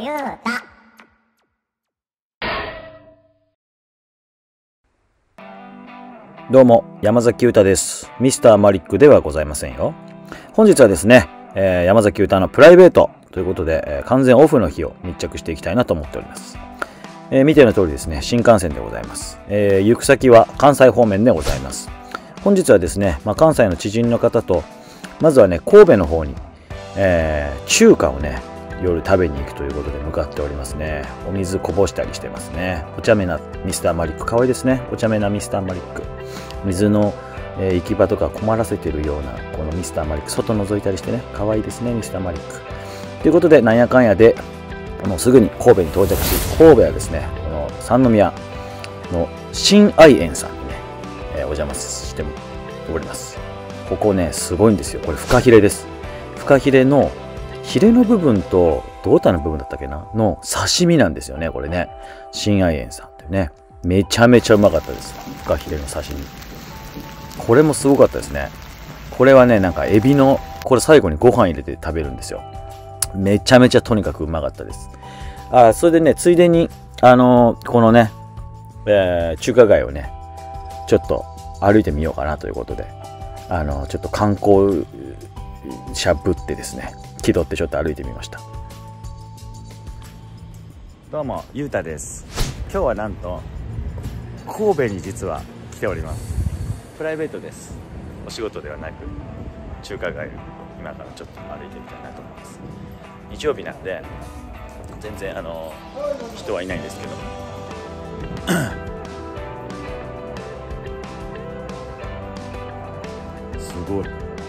ゆうた。 どうも山崎裕太です。ミスターマリックではございませんよ。本日はですね、山崎裕太のプライベートということで、完全オフの日を密着していきたいなと思っております。見ての通りですね、新幹線でございます。行く先は関西方面でございます。本日はですね、関西の知人の方とまずはね神戸の方に、中華をね夜食べに行くということで向かっておりますね。お水こぼしたりしてますね。お茶目なミスターマリック、かわいいですね。お茶目なミスターマリック、水の、行き場とか困らせてるようなこのミスターマリック、外覗いたりしてね、かわいいですねミスターマリックということで、なんやかんやでもうすぐに神戸に到着し、神戸はですねこの三宮の新愛園さんにね、お邪魔しております。ここねすごいんですよ。これフカヒレです。フカヒレのヒレの部分と胴体の部分だったっけなの刺身なんですよね。これね新愛園さんっていうね、めちゃめちゃうまかったです。フカヒレの刺身、これもすごかったですね。これはねなんかエビの、これ最後にご飯入れて食べるんですよ。めちゃめちゃとにかくうまかったです。それでねついでにこのね、中華街をねちょっと歩いてみようかなということで、ちょっと観光者ぶってですね、気取ってちょっと歩いてみました。どうもゆうたです。今日はなんと神戸に実は来ております。プライベートです。お仕事ではなく中華街を今からちょっと歩いてみたいなと思います。日曜日なんで全然人はいないんですけどすごい、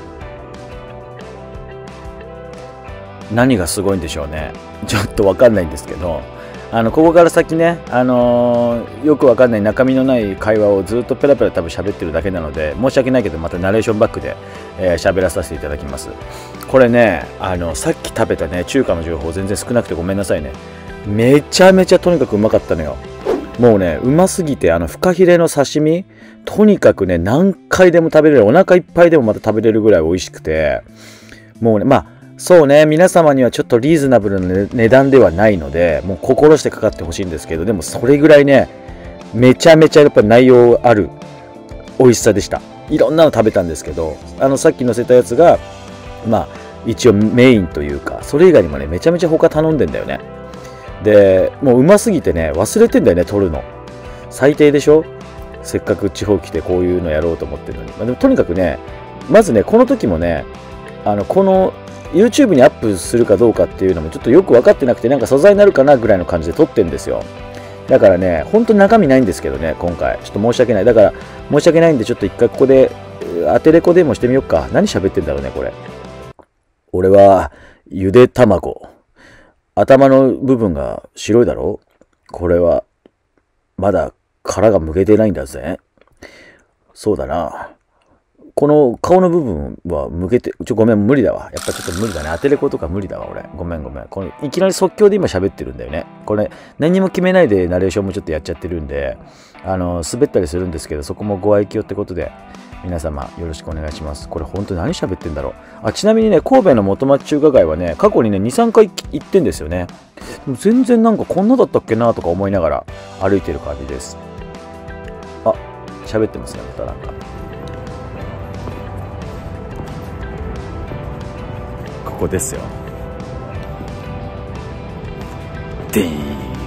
何がすごいんでしょうね。ちょっと分かんないんですけど、ここから先ね、よく分かんない中身のない会話をずっとペラペラ多分喋ってるだけなので、申し訳ないけどまたナレーションバックで喋らさせていただきます。これねさっき食べたね中華の情報全然少なくてごめんなさいね。めちゃめちゃとにかくうまかったのよ。もうねうますぎて、フカヒレの刺身とにかくね何回でも食べれる、お腹いっぱいでもまた食べれるぐらい美味しくて、もうねそうね、皆様にはちょっとリーズナブルな値段ではないので、もう心してかかってほしいんですけど、でもそれぐらいねめちゃめちゃやっぱ内容ある美味しさでした。いろんなの食べたんですけど、さっき載せたやつが一応メインというか、それ以外にもねめちゃめちゃ他頼んでんだよね。でもううますぎてね忘れてんだよね、撮るの。最低でしょ、せっかく地方来てこういうのやろうと思ってるのに。でもとにかくね、まずねこの時もねこの YouTube にアップするかどうかっていうのもちょっとよく分かってなくて、なんか素材になるかなぐらいの感じで撮ってんですよ。だからね本当に中身ないんですけどね、今回ちょっと申し訳ない。だから申し訳ないんで、ちょっと一回ここで当てレコでもしてみようか。何喋ってんだろうねこれ。俺はゆで卵、頭の部分が白いだろ、これはまだ殻が剥けてないんだぜ。そうだな、この顔の部分は向けて、ごめん無理だわ。やっぱちょっと無理だね。当てレコとか無理だわ俺。ごめん。このいきなり即興で今喋ってるんだよね。これ何も決めないでナレーションもちょっとやっちゃってるんで、滑ったりするんですけど、そこもご愛嬌ってことで皆様よろしくお願いします。これ本当に何喋ってんだろう。ちなみにね神戸の元町中華街はね過去にね 2,3 回行ってんですよね。でも全然なんかこんなだったっけなとか思いながら歩いてる感じです。喋ってますねまたなんか。ここですよ。でーん、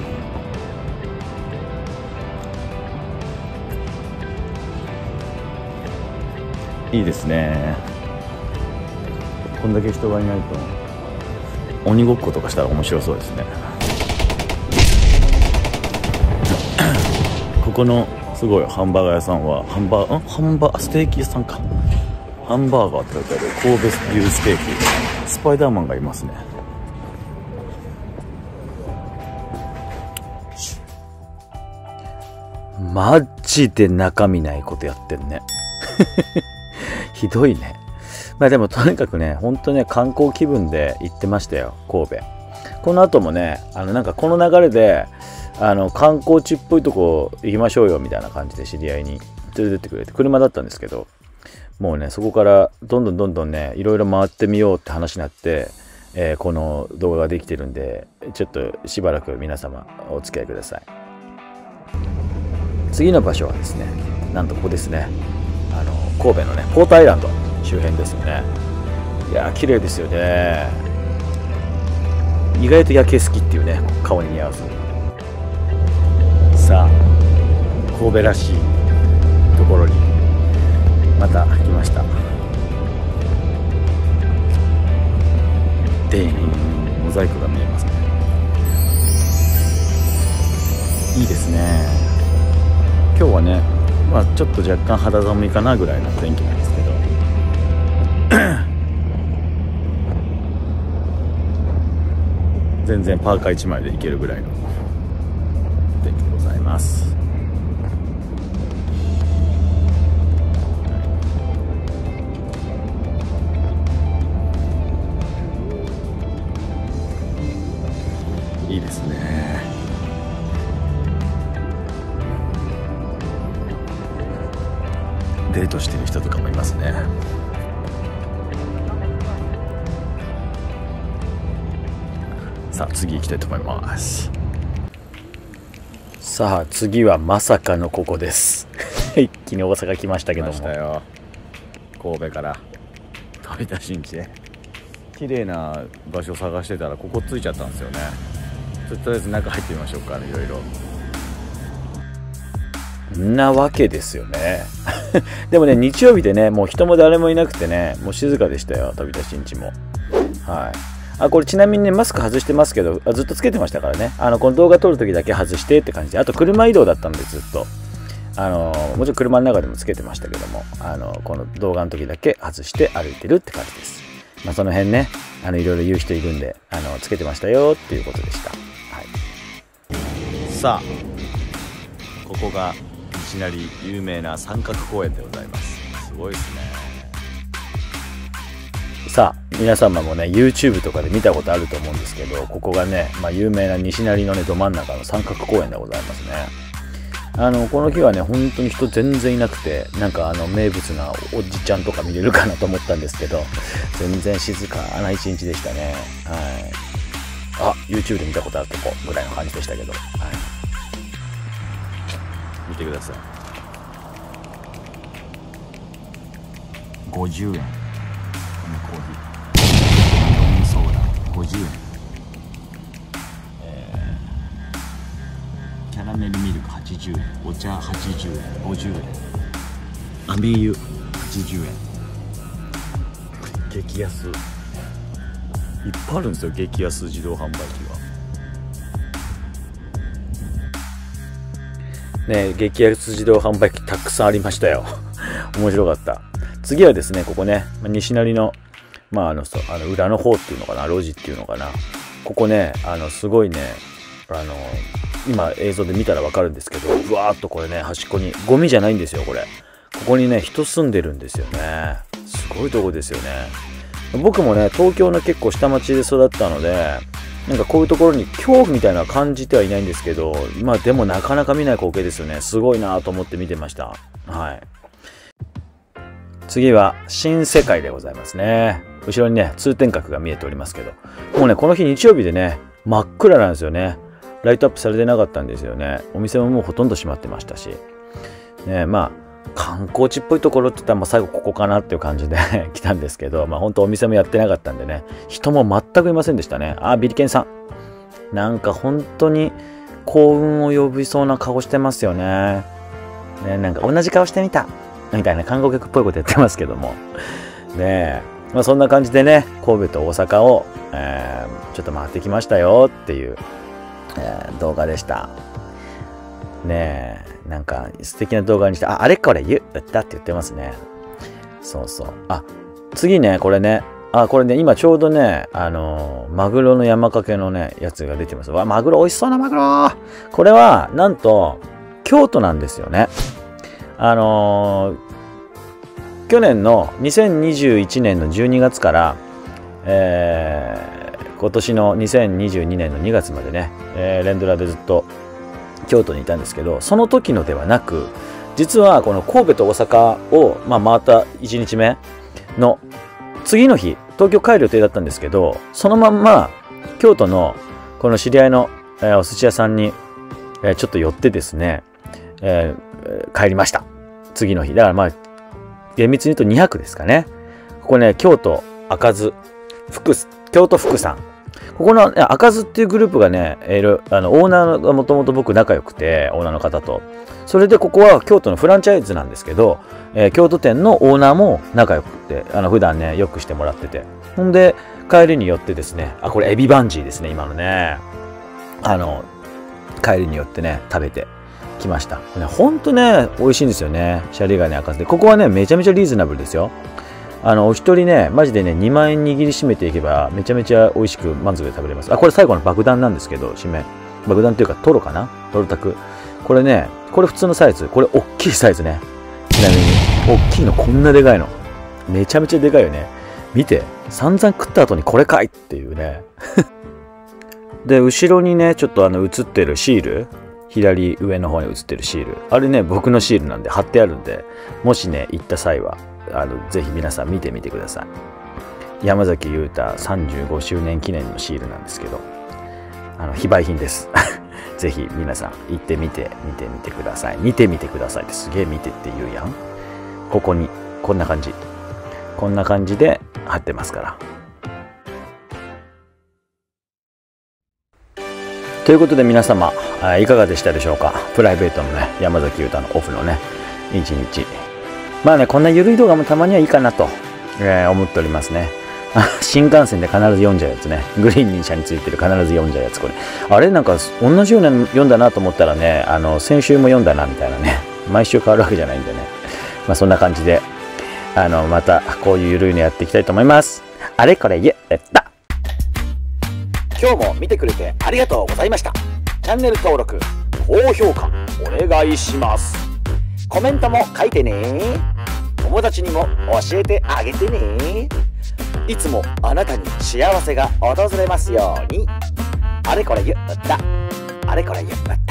いいですね。こんだけ人がいないと鬼ごっことかしたら面白そうですね。ここのすごいハンバーガー屋さんはステーキ屋さんか。ハンバーガーって書いてある神戸牛ステーキ。スパイダーマンがいますね。マジで中身ないことやってんねひどいね。でもとにかくねほんとね観光気分で行ってましたよ神戸。この後もねなんかこの流れで観光地っぽいとこ行きましょうよみたいな感じで知り合いに連れてってくれて、車だったんですけど、もうねそこからどんどんねいろいろ回ってみようって話になって、 この動画ができてるんで、ちょっとしばらく皆様お付き合いください。次の場所はですね、なんとここですね。神戸のねポートアイランド周辺ですよね。いやー綺麗ですよね。意外と夜景好きっていうね、顔に似合わず。さあ神戸らしいところにまた来ました。でモザイクが見えますね。いいですね。今日はね、まあちょっと若干肌寒いかなぐらいの天気なんですけど全然パーカー1枚でいけるぐらいの天気でございます。いいですね。デートしてる人とかもいますね。さあ次行きたいと思います。さあ次はまさかのここです一気に大阪来ましたけども、神戸から飛田新地へ綺麗な場所を探してたらここ着いちゃったんですよね。とりあえず中入ってみましょうかね。いろいろなわけですよねでもね日曜日でねもう人も誰もいなくてね、もう静かでしたよ飛田新地も。はい。これちなみにねマスク外してますけど、ずっとつけてましたからね。この動画撮るときだけ外してって感じで、あと車移動だったのでずっともちろん車の中でもつけてましたけども、この動画の時だけ外して歩いてるって感じです。まあその辺ねいろいろ言う人いるんでつけてましたよっていうことでした。はい。さあここが西成有名な三角公園でございます。すごいですね。さあ皆様もね YouTube とかで見たことあると思うんですけど、ここがね、有名な西成のねど真ん中の三角公園でございますね。この日はね本当に人全然いなくて、なんか名物なおじちゃんとか見れるかなと思ったんですけど、全然静かな一日でしたね。はい。YouTube で見たことあるとこぐらいの感じでしたけど、はい。見てください。50円。コーヒーソーダ50円、キャラメルミルク80円、お茶80円、50円、アメ油80円。激安いっぱいあるんですよ、激安自動販売機がね。激安自動販売機たくさんありましたよ面白かった。次はですねここね西成の裏の方っていうのかな、路地っていうのかな、ここねすごいね今映像で見たら分かるんですけど、ぶわーっとこれね端っこにゴミじゃないんですよこれ。ここにね人住んでるんですよね。すごいとこですよね。僕もね東京の結構下町で育ったので、なんかこういうところに恐怖みたいなのは感じてはいないんですけど、でもなかなか見ない光景ですよね。すごいなと思って見てました。はい。次は新世界でございますね。後ろにね通天閣が見えておりますけど、もうねこの日日曜日でね真っ暗なんですよね。ライトアップされてなかったんですよね。お店ももうほとんど閉まってましたしね。観光地っぽいところって言ったら最後ここかなっていう感じで来たんですけど、本当お店もやってなかったんでね、人も全くいませんでしたね。ビリケンさん、なんか本当に幸運を呼びそうな顔してますよね。なんか同じ顔してみたみたいな韓国客っぽいことやってますけどもねえ、そんな感じでね神戸と大阪を、ちょっと回ってきましたよっていう、動画でしたね。なんか素敵な動画にして、あれこれ言ったって言ってますね。そうそう。次ねこれね今ちょうどねマグロの山かけのねやつが出てます。マグロ美味しそうなマグロ。これはなんと京都なんですよね。去年の2021年の12月から、今年の2022年の2月までね、連ドラでずっと京都にいたんですけど、その時のではなく、実はこの神戸と大阪を、回った1日目の次の日東京帰る予定だったんですけど、そのまんま京都のこの知り合いの、お寿司屋さんに、ちょっと寄ってですね、帰りました。次の日だから、まあ厳密に言うと2泊ですかね。ここね、京都赤津京都福さん、ここの赤津っていうグループがね、オーナーがもともと僕仲良くて、オーナーの方と。それでここは京都のフランチャイズなんですけど、京都店のオーナーも仲良くて、普段ね、よくしてもらってて。ほんで、帰りによってですね、これエビバンジーですね、今のね。帰りによってね、食べてきました。ほんとね、美味しいんですよね。シャリガネ赤津で。ここはね、めちゃめちゃリーズナブルですよ。お一人ね、マジでね、2万円握りしめていけば、めちゃめちゃ美味しく満足で食べれます。これ最後の爆弾なんですけど、締め。爆弾っていうか、トロかな、トロタク。これね、これ普通のサイズ。これ大きいサイズね。ちなみに、大きいのこんなでかいの。めちゃめちゃでかいよね。見て、散々食った後にこれかいっていうね。で、後ろにね、ちょっと映ってるシール。左上の方に映ってるシール。あれね、僕のシールなんで貼ってあるんで、もしね、行った際は、ぜひ皆さん見てみてください。山崎裕太35周年記念のシールなんですけど、非売品です。ぜひ皆さん行ってみてください。見てみてくださいってすげえ見てって言うやん。ここに、こんな感じで貼ってますから。ということで皆様、いかがでしたでしょうか。プライベートのね、山崎裕太のオフのね、一日。まあね、こんな緩い動画もたまにはいいかなと、思っておりますね。新幹線で必ず読んじゃうやつね。グリーンに車についてる必ず読んじゃうやつ、これ。あれなんか同じような読んだなと思ったらね、先週も読んだなみたいなね。毎週変わるわけじゃないんでね。まあそんな感じで、またこういう緩いのやっていきたいと思います。あれこれ言った。今日も見てくれてありがとうございました。チャンネル登録、高評価お願いします。コメントも書いてね。友達にも教えてあげてね。いつもあなたに幸せが訪れますように。あれこれ言った。あれこれ言った。